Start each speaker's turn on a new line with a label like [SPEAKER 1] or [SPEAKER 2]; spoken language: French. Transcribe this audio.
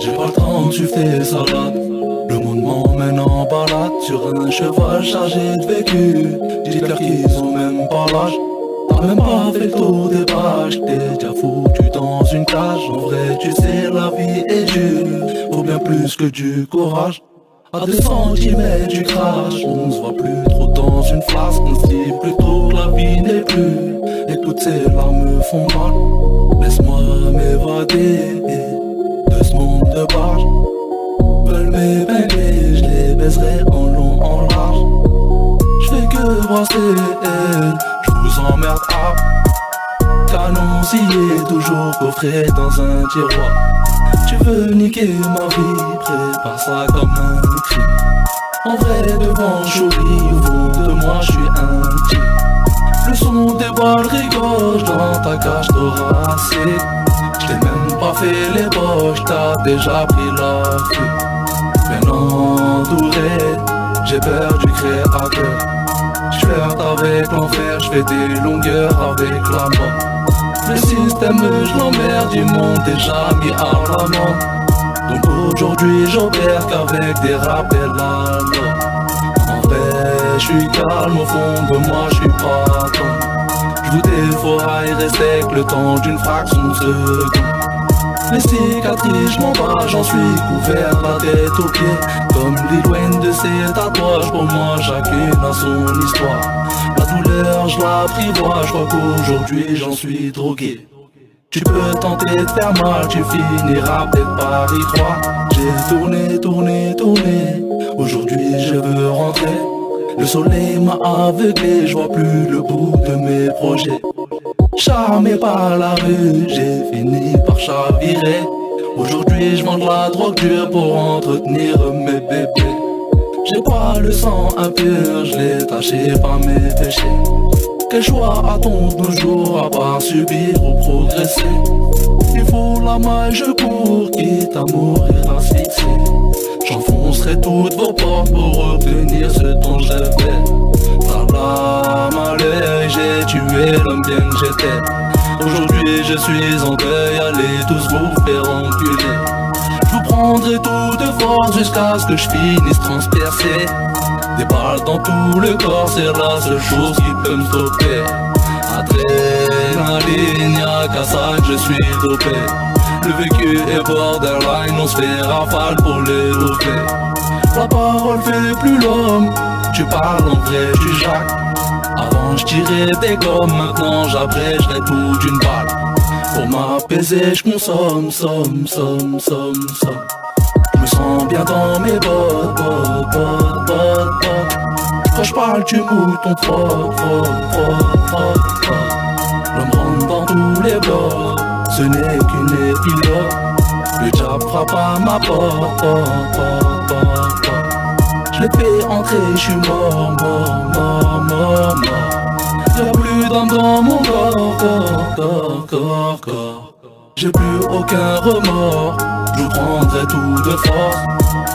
[SPEAKER 1] J'ai pas le temps, tu fais salade. Le monde m'emmène en balade sur un cheval chargé de vécu. Dis-leur qu'ils ont même pas l'âge. T'as même pas fait le tour des pages. T'es déjà foutu dans une cage. En vrai tu sais la vie est dure. Faut bien plus que du courage. À 2 centimètres du crash. On se voit plus trop dans une flasque. On se dit plutôt que la vie n'est plus. Et toutes ces larmes me font mal. Laisse-moi m'évader de ce monde de barge. Veulent m'épingler, je les baiserai en long, en large. J'fais que brasser elle, j'vous emmerde à canon scié, toujours coffré dans un tiroir. Tu veux niquer ma vie, prépare ça comme un crime. En vrai devant Choury, au fond de moi j'suis un type. Le son des balles rigole dans ta cage thoracique. J't'ai même pas fait les poches, t'as déjà pris la fuite. Bien entouré, j'ai peur du créateur. J'flirte avec l'enfer, j'fais des longueurs avec la mort. Le système je l'emmerde, ils m'ont déjà mis à l'amende. Donc aujourd'hui j'opère qu'avec des rappels à l'or. En vrai j'suis calme, au fond de moi j'suis pas con. J'voue des forailles, respecte le temps d'une fraction de seconde. Les cicatrices, j'm'en bats, j'en suis couvert la tête aux pieds. Comme Lil Wayne de ses tatouages, pour moi chacune a son histoire. La douleur, je l'apprivoise, je crois qu'aujourd'hui j'en suis drogué. Tu peux tenter de faire mal, tu finiras peut-être par y croire. J'ai tourné, tourné, tourné, aujourd'hui je veux rentrer. Le soleil m'a aveuglé, je vois plus le bout de mes projets. Charmé par la rue, j'ai fini par chavirer. Aujourd'hui je vends de la drogue dure pour entretenir mes bébés. J'ai pas le sang impur, je l'ai taché par mes péchés. Quel choix a-t-on de nos jours à part subir ou progresser? Il faut la maille, je cours, quitte à mourir asphyxié. J'enfoncerai toutes vos portes pour obtenir ce dont je rêvais. Par la malheur, j'ai tué l'homme bien que j'étais. Aujourd'hui je suis en deuil, allez tous vous faire enculer. Je vous prendrai tout de force jusqu'à ce que je finisse transpercé. Des balles dans tout le corps, c'est la seule chose qui peut me stopper. Adrénaline, y'a qu'à ça que je suis dopé. Le vécu est borderline, on se fait rafale pour les lever. La parole fait plus l'homme, tu parles en vrai, tu jacques. Avant je tirais des gommes, maintenant j'abrègerai tout d'une balle. Pour m'apaiser, je consomme, somme. Je me sens bien dans mes bottes. Quand je parle, tu mouilles ton froc. L'homme rentre dans tous les blocs, ce n'est qu'une épilogue. Le diable frappe à ma porte. Je l'ai fait entrer, je suis mort. Y'a plus d'âme dans mon corps. J'ai plus aucun remords, je prendrai tout de force.